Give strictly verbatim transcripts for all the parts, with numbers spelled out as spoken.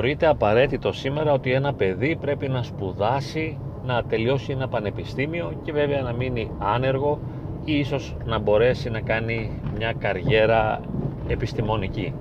Θεωρείται απαραίτητο σήμερα ότι ένα παιδί πρέπει να σπουδάσει, να τελειώσει ένα πανεπιστήμιο και βέβαια να μείνει άνεργο ή ίσως να μπορέσει να κάνει μια καριέρα επιστημονική.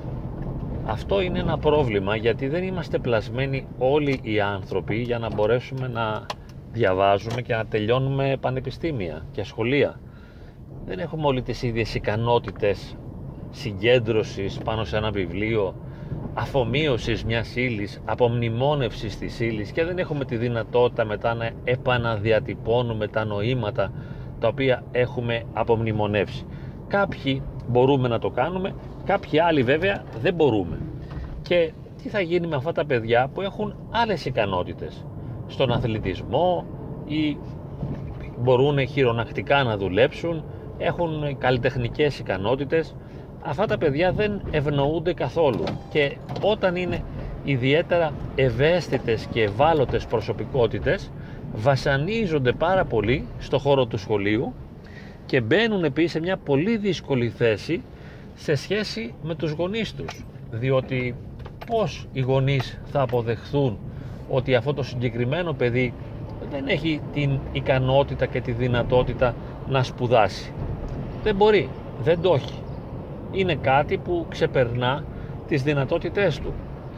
Αυτό είναι ένα πρόβλημα, γιατί δεν είμαστε πλασμένοι όλοι οι άνθρωποι για να μπορέσουμε να διαβάζουμε και να τελειώνουμε πανεπιστήμια και σχολεία. Δεν έχουμε όλοι τις ίδιες ικανότητες συγκέντρωσης πάνω σε ένα βιβλίο, αφομοίωσης μιας ύλης, απομνημόνευσης της ύλης, και δεν έχουμε τη δυνατότητα μετά να επαναδιατυπώνουμε τα νοήματα τα οποία έχουμε απομνημονεύσει. Κάποιοι μπορούμε να το κάνουμε, κάποιοι άλλοι βέβαια δεν μπορούμε. Και τι θα γίνει με αυτά τα παιδιά που έχουν άλλες ικανότητες στον αθλητισμό ή μπορούν χειρονακτικά να δουλέψουν, έχουν καλλιτεχνικές ικανότητες? Αυτά τα παιδιά δεν ευνοούνται καθόλου, και όταν είναι ιδιαίτερα ευαίσθητες και ευάλωτες προσωπικότητες βασανίζονται πάρα πολύ στο χώρο του σχολείου και μπαίνουν επίσης σε μια πολύ δύσκολη θέση σε σχέση με τους γονείς τους, διότι πώς οι γονείς θα αποδεχθούν ότι αυτό το συγκεκριμένο παιδί δεν έχει την ικανότητα και τη δυνατότητα να σπουδάσει? Δεν μπορεί, δεν το έχει. Είναι κάτι που ξεπερνά τις δυνατότητές του.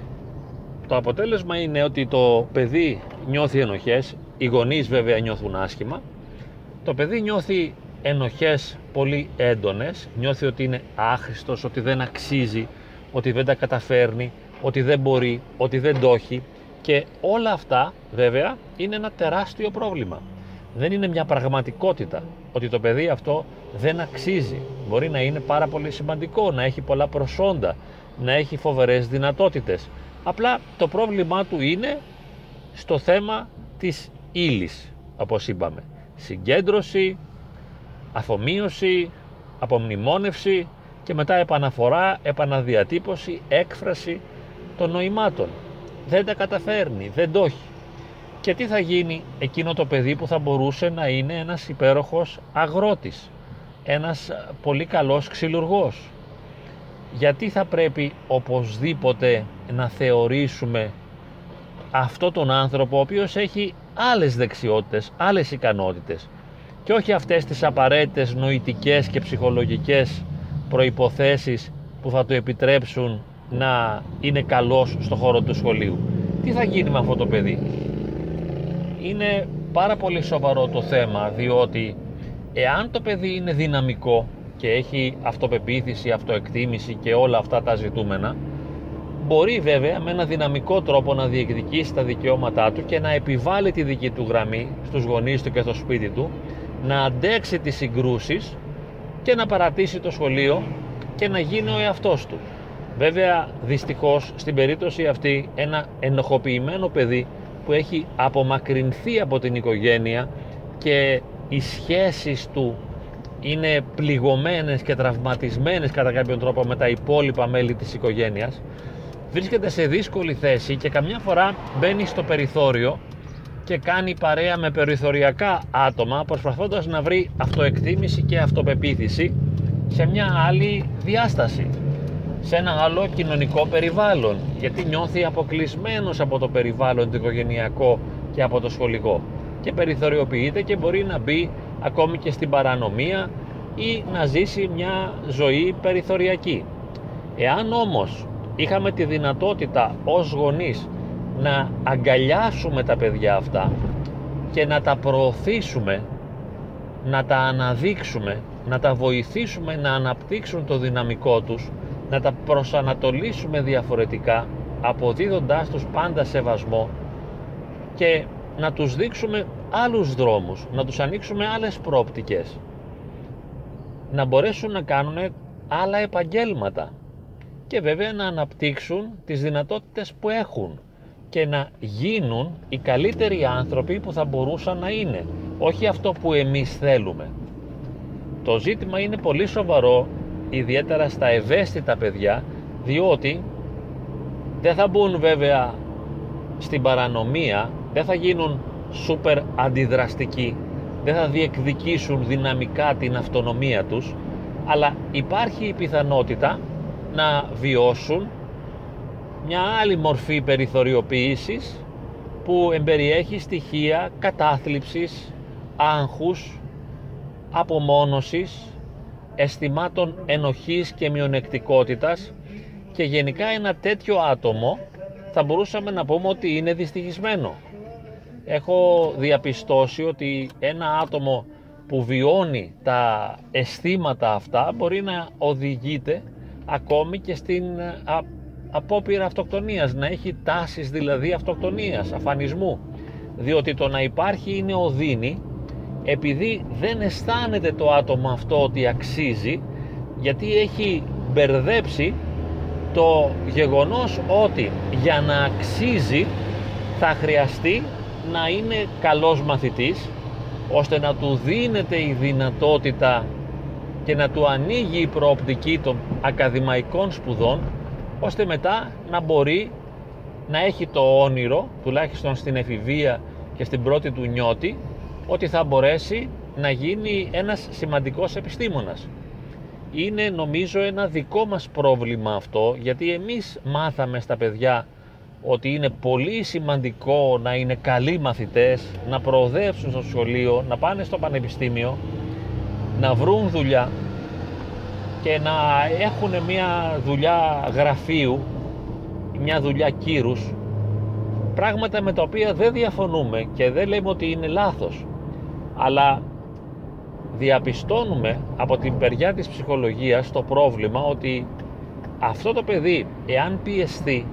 Το αποτέλεσμα είναι ότι το παιδί νιώθει ενοχές, οι γονείς βέβαια νιώθουν άσχημα, το παιδί νιώθει ενοχές πολύ έντονες, νιώθει ότι είναι άχρηστος, ότι δεν αξίζει, ότι δεν τα καταφέρνει, ότι δεν μπορεί, ότι δεν το έχει, και όλα αυτά βέβαια είναι ένα τεράστιο πρόβλημα. Δεν είναι μια πραγματικότητα ότι το παιδί αυτό δεν αξίζει. Μπορεί να είναι πάρα πολύ σημαντικό, να έχει πολλά προσόντα, να έχει φοβερές δυνατότητες. Απλά το πρόβλημά του είναι στο θέμα της ύλης, όπως είπαμε. Συγκέντρωση, αφομοίωση, απομνημόνευση και μετά επαναφορά, επαναδιατύπωση, έκφραση των νοημάτων. Δεν τα καταφέρνει, δεν το έχει. Και τι θα γίνει εκείνο το παιδί που θα μπορούσε να είναι ένας υπέροχος αγρότης, ένας πολύ καλός ξυλουργός? Γιατί θα πρέπει οπωσδήποτε να θεωρήσουμε αυτό τον άνθρωπο ο οποίος έχει άλλες δεξιότητες, άλλες ικανότητες, και όχι αυτές τις απαραίτητες νοητικές και ψυχολογικές προϋποθέσεις που θα του επιτρέψουν να είναι καλός στο χώρο του σχολείου? Τι θα γίνει με αυτό το παιδί? Είναι πάρα πολύ σοβαρό το θέμα, διότι εάν το παιδί είναι δυναμικό και έχει αυτοπεποίθηση, αυτοεκτίμηση και όλα αυτά τα ζητούμενα, μπορεί βέβαια με ένα δυναμικό τρόπο να διεκδικήσει τα δικαιώματά του και να επιβάλλει τη δική του γραμμή στους γονείς του και στο σπίτι του, να αντέξει τις συγκρούσεις και να παρατήσει το σχολείο και να γίνει ο εαυτός του. Βέβαια, δυστυχώς, στην περίπτωση αυτή, ένα ενοχοποιημένο παιδί που έχει απομακρυνθεί από την οικογένεια και οι σχέσεις του είναι πληγωμένες και τραυματισμένες κατά κάποιον τρόπο με τα υπόλοιπα μέλη της οικογένειας, βρίσκεται σε δύσκολη θέση και καμιά φορά μπαίνει στο περιθώριο και κάνει παρέα με περιθωριακά άτομα, προσπαθώντας να βρει αυτοεκτίμηση και αυτοπεποίθηση σε μια άλλη διάσταση, σε ένα άλλο κοινωνικό περιβάλλον, γιατί νιώθει αποκλεισμένος από το περιβάλλον το οικογενειακό και από το σχολικό, και περιθωριοποιείται και μπορεί να μπει ακόμη και στην παρανομία ή να ζήσει μια ζωή περιθωριακή. Εάν όμως είχαμε τη δυνατότητα ως γονείς να αγκαλιάσουμε τα παιδιά αυτά και να τα προωθήσουμε, να τα αναδείξουμε, να τα βοηθήσουμε να αναπτύξουν το δυναμικό τους, να τα προσανατολίσουμε διαφορετικά, αποδίδοντάς τους πάντα σεβασμό, και να τους δείξουμε άλλους δρόμους, να τους ανοίξουμε άλλες προοπτικές, να μπορέσουν να κάνουν άλλα επαγγέλματα και βέβαια να αναπτύξουν τις δυνατότητες που έχουν και να γίνουν οι καλύτεροι άνθρωποι που θα μπορούσαν να είναι, όχι αυτό που εμείς θέλουμε. Το ζήτημα είναι πολύ σοβαρό, ιδιαίτερα στα ευαίσθητα παιδιά, διότι δεν θα μπουν βέβαια στην παρανομία, δεν θα γίνουν σούπερ αντιδραστικοί, δεν θα διεκδικήσουν δυναμικά την αυτονομία τους, αλλά υπάρχει η πιθανότητα να βιώσουν μια άλλη μορφή περιθωριοποίησης που εμπεριέχει στοιχεία κατάθλιψης, άγχους, απομόνωσης, αισθημάτων ενοχής και μειονεκτικότητας, και γενικά ένα τέτοιο άτομο θα μπορούσαμε να πούμε ότι είναι δυστυχισμένο. Έχω διαπιστώσει ότι ένα άτομο που βιώνει τα αισθήματα αυτά μπορεί να οδηγείται ακόμη και στην απόπειρα αυτοκτονίας, να έχει τάσεις δηλαδή αυτοκτονίας, αφανισμού, διότι το να υπάρχει είναι οδύνη, επειδή δεν αισθάνεται το άτομο αυτό ότι αξίζει, γιατί έχει μπερδέψει το γεγονός ότι για να αξίζει θα χρειαστεί να είναι καλός μαθητής, ώστε να του δίνεται η δυνατότητα και να του ανοίγει η προοπτική των ακαδημαϊκών σπουδών, ώστε μετά να μπορεί να έχει το όνειρο, τουλάχιστον στην εφηβεία και στην πρώτη του νιώτη, ότι θα μπορέσει να γίνει ένας σημαντικός επιστήμονας. Είναι νομίζω ένα δικό μας πρόβλημα αυτό, γιατί εμείς μάθαμε στα παιδιά ότι είναι πολύ σημαντικό να είναι καλοί μαθητές, να προοδεύσουν στο σχολείο, να πάνε στο πανεπιστήμιο, να βρουν δουλειά και να έχουν μια δουλειά γραφείου, μια δουλειά κύρους, πράγματα με τα οποία δεν διαφωνούμε και δεν λέμε ότι είναι λάθος, αλλά διαπιστώνουμε από την περιά της ψυχολογίας το πρόβλημα ότι αυτό το παιδί, εάν πιεστεί,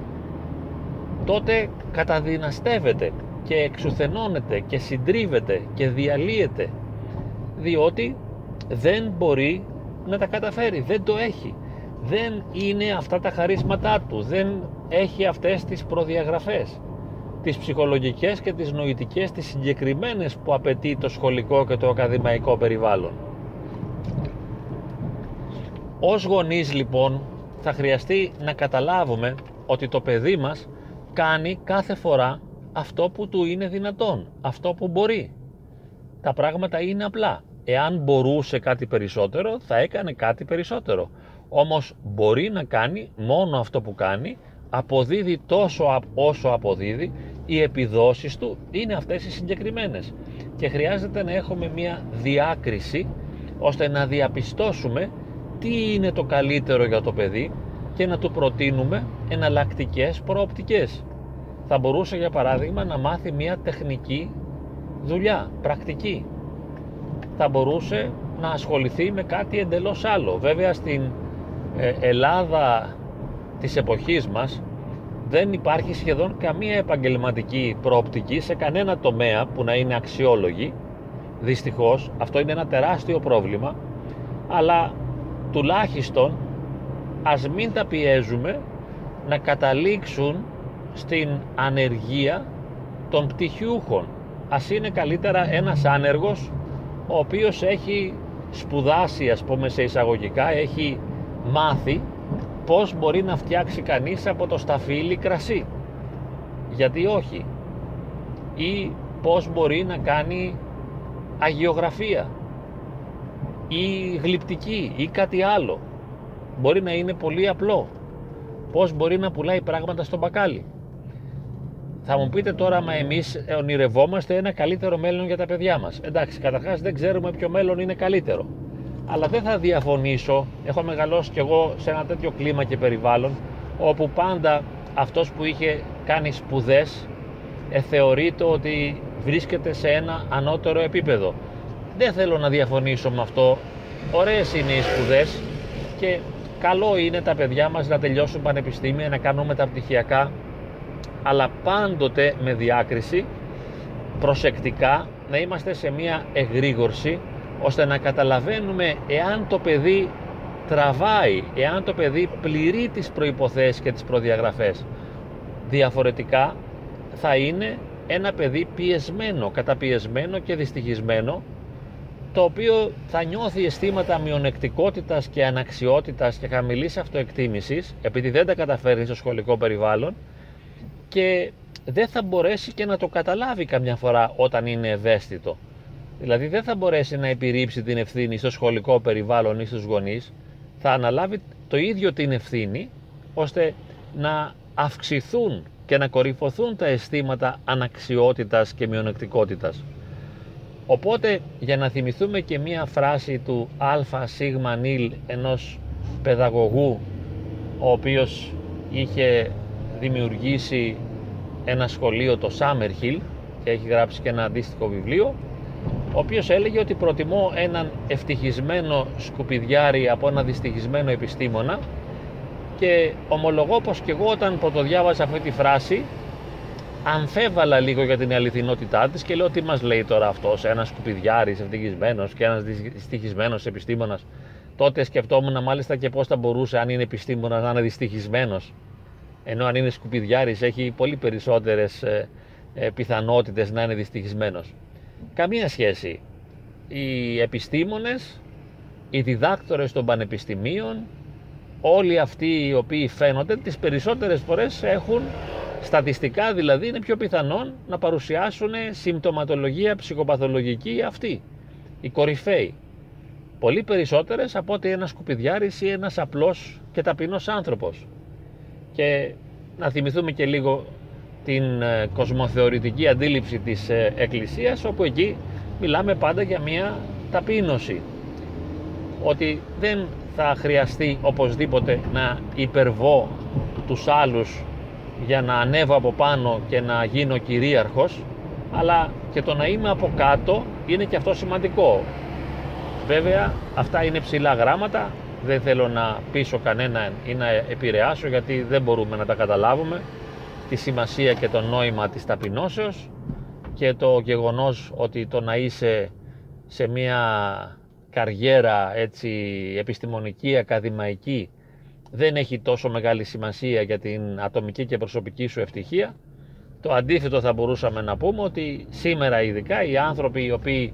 τότε καταδυναστεύεται και εξουθενώνεται και συντρίβεται και διαλύεται, διότι δεν μπορεί να τα καταφέρει, δεν το έχει, δεν είναι αυτά τα χαρίσματά του, δεν έχει αυτές τις προδιαγραφές, τις ψυχολογικές και τις νοητικές, τις συγκεκριμένες που απαιτεί το σχολικό και το ακαδημαϊκό περιβάλλον. Ως γονείς λοιπόν θα χρειαστεί να καταλάβουμε ότι το παιδί μας κάνει κάθε φορά αυτό που του είναι δυνατόν, αυτό που μπορεί. Τα πράγματα είναι απλά. Εάν μπορούσε κάτι περισσότερο, θα έκανε κάτι περισσότερο. Όμως μπορεί να κάνει μόνο αυτό που κάνει, αποδίδει τόσο όσο αποδίδει, οι επιδόσεις του είναι αυτές οι συγκεκριμένες. Και χρειάζεται να έχουμε μια διάκριση, ώστε να διαπιστώσουμε τι είναι το καλύτερο για το παιδί και να του προτείνουμε εναλλακτικές προοπτικές. Θα μπορούσε για παράδειγμα να μάθει μια τεχνική δουλειά, πρακτική. Θα μπορούσε να ασχοληθεί με κάτι εντελώς άλλο. Βέβαια στην ε, Ελλάδα της εποχής μας δεν υπάρχει σχεδόν καμία επαγγελματική προοπτική σε κανένα τομέα που να είναι αξιόλογη. Δυστυχώς αυτό είναι ένα τεράστιο πρόβλημα, αλλά τουλάχιστον ας μην τα πιέζουμε να καταλήξουν στην ανεργία των πτυχιούχων. Ας είναι καλύτερα ένας άνεργος ο οποίος έχει σπουδάσει, ας πούμε σε εισαγωγικά, έχει μάθει πώς μπορεί να φτιάξει κανείς από το σταφύλι κρασί, γιατί όχι, ή πώς μπορεί να κάνει αγιογραφία ή γλυπτική ή κάτι άλλο. Μπορεί να είναι πολύ απλό. Πώς μπορεί να πουλάει πράγματα στο μπακάλι. Θα μου πείτε τώρα, μα εμείς ονειρευόμαστε ένα καλύτερο μέλλον για τα παιδιά μας. Εντάξει, καταρχάς δεν ξέρουμε ποιο μέλλον είναι καλύτερο, αλλά δεν θα διαφωνήσω, έχω μεγαλώσει κι εγώ σε ένα τέτοιο κλίμα και περιβάλλον, όπου πάντα αυτός που είχε κάνει σπουδές ε, θεωρείται ότι βρίσκεται σε ένα ανώτερο επίπεδο. Δεν θέλω να διαφωνήσω με αυτό. Ωραίες είναι οι σπουδές και καλό είναι τα παιδιά μας να τελειώσουν πανεπιστήμια, να κάνουν μεταπτυχιακά, αλλά πάντοτε με διάκριση, προσεκτικά, να είμαστε σε μια εγρήγορση, ώστε να καταλαβαίνουμε εάν το παιδί τραβάει, εάν το παιδί πληρεί τις προϋποθέσεις και τις προδιαγραφές. Διαφορετικά θα είναι ένα παιδί πιεσμένο, καταπιεσμένο και δυστυχισμένο, το οποίο θα νιώθει αισθήματα μειονεκτικότητας και αναξιότητας και χαμηλής αυτοεκτίμησης, επειδή δεν τα καταφέρει στο σχολικό περιβάλλον, και δεν θα μπορέσει και να το καταλάβει καμιά φορά όταν είναι ευαίσθητο. Δηλαδή δεν θα μπορέσει να επιρρύψει την ευθύνη στο σχολικό περιβάλλον ή στους γονείς, θα αναλάβει το ίδιο την ευθύνη, ώστε να αυξηθούν και να κορυφωθούν τα αισθήματα αναξιότητας και μειονεκτικότητας. Οπότε, για να θυμηθούμε και μία φράση του Αλφα Σίγμα Νιλ, ενός παιδαγωγού ο οποίος είχε δημιουργήσει ένα σχολείο, το Summerhill, και έχει γράψει και ένα αντίστοιχο βιβλίο, ο οποίος έλεγε ότι προτιμώ έναν ευτυχισμένο σκουπιδιάρη από ένα δυστυχισμένο επιστήμονα, και ομολογώ πως και εγώ όταν πρωτοδιάβασα αυτή τη φράση αμφέβαλα λίγο για την αληθινότητά της και λέω τι μας λέει τώρα αυτός, ένας σκουπιδιάρης ευτυχισμένος και ένας δυστυχισμένος επιστήμονας. Τότε σκεφτόμουν μάλιστα και πώς θα μπορούσε, αν είναι επιστήμονας, να είναι δυστυχισμένος, ενώ αν είναι σκουπιδιάρης έχει πολύ περισσότερες ε, ε, πιθανότητες να είναι δυστυχισμένος. Καμία σχέση. Οι επιστήμονες, οι διδάκτορες των πανεπιστημίων, όλοι αυτοί οι οποίοι φαίνονται, τις περισσότερες φορές έχουν, στατιστικά δηλαδή, είναι πιο πιθανόν να παρουσιάσουν συμπτωματολογία ψυχοπαθολογική αυτοί, οι κορυφαίοι. Πολύ περισσότερες από ότι ένας σκουπιδιάρης ή ένας απλός και ταπεινός άνθρωπος. Και να θυμηθούμε και λίγο την κοσμοθεωρητική αντίληψη της Εκκλησίας, όπου εκεί μιλάμε πάντα για μια ταπείνωση, ότι δεν θα χρειαστεί οπωσδήποτε να υπερβώ τους άλλους για να ανέβω από πάνω και να γίνω κυρίαρχος, αλλά και το να είμαι από κάτω είναι και αυτό σημαντικό. Βέβαια αυτά είναι ψηλά γράμματα, δεν θέλω να πείσω κανέναν ή να επηρεάσω, γιατί δεν μπορούμε να τα καταλάβουμε τη σημασία και το νόημα της ταπεινώσεως, και το γεγονός ότι το να είσαι σε μια καριέρα έτσι επιστημονική, ακαδημαϊκή, δεν έχει τόσο μεγάλη σημασία για την ατομική και προσωπική σου ευτυχία. Το αντίθετο θα μπορούσαμε να πούμε, ότι σήμερα ειδικά οι άνθρωποι οι οποίοι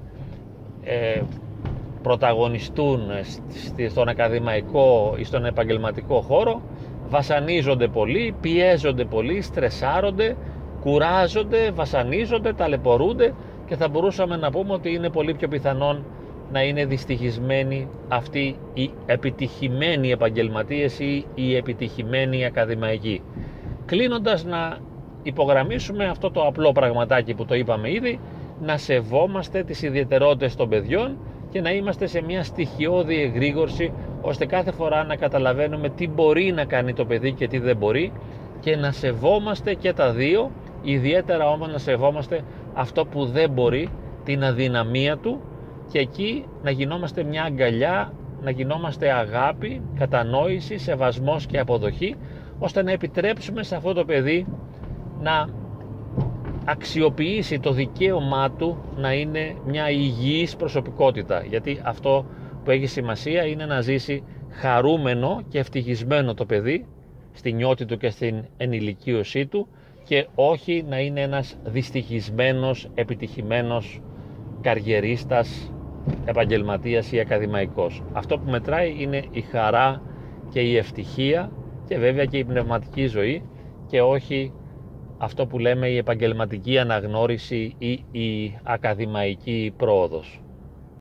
ε, πρωταγωνιστούν στον ακαδημαϊκό ή στον επαγγελματικό χώρο βασανίζονται πολύ, πιέζονται πολύ, στρεσάρονται, κουράζονται, βασανίζονται, ταλαιπωρούνται, και θα μπορούσαμε να πούμε ότι είναι πολύ πιο πιθανόν να είναι δυστυχισμένοι αυτοί οι επιτυχημένοι επαγγελματίες ή οι επιτυχημένοι ακαδημαϊκοί. Κλείνοντας, να υπογραμμίσουμε αυτό το απλό πραγματάκι που το είπαμε ήδη, να σεβόμαστε τις ιδιαιτερότητες των παιδιών και να είμαστε σε μια στοιχειώδη εγρήγορση, ώστε κάθε φορά να καταλαβαίνουμε τι μπορεί να κάνει το παιδί και τι δεν μπορεί, και να σεβόμαστε και τα δύο, ιδιαίτερα όμως να σεβόμαστε αυτό που δεν μπορεί, την αδυναμία του, και εκεί να γινόμαστε μια αγκαλιά, να γινόμαστε αγάπη, κατανόηση, σεβασμός και αποδοχή, ώστε να επιτρέψουμε σε αυτό το παιδί να αξιοποιήσει το δικαίωμά του να είναι μια υγιής προσωπικότητα, γιατί αυτό που έχει σημασία είναι να ζήσει χαρούμενο και ευτυχισμένο το παιδί στη νιώτη του και στην ενηλικίωσή του, και όχι να είναι ένας δυστυχισμένος, επιτυχημένος καριερίστας, επαγγελματίας ή ακαδημαϊκός. Αυτό που μετράει είναι η χαρά και η ευτυχία, και βέβαια και η πνευματική ζωή, και όχι αυτό που λέμε η επαγγελματική αναγνώριση ή η ακαδημαϊκή πρόοδος.